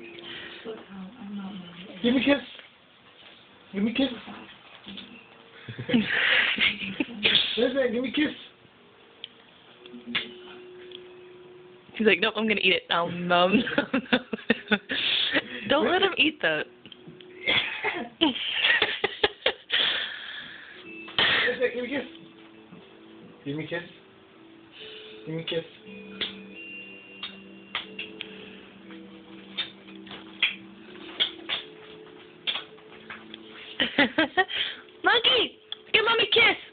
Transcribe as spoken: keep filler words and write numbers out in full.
Give me a kiss. Give me a kiss. Listen, give me a kiss. He's like, nope, I'm gonna eat it. Um, um, don't let him eat that. Listen, give me a kiss. Give me a kiss. Give me a kiss. Monkey, give mommy a kiss.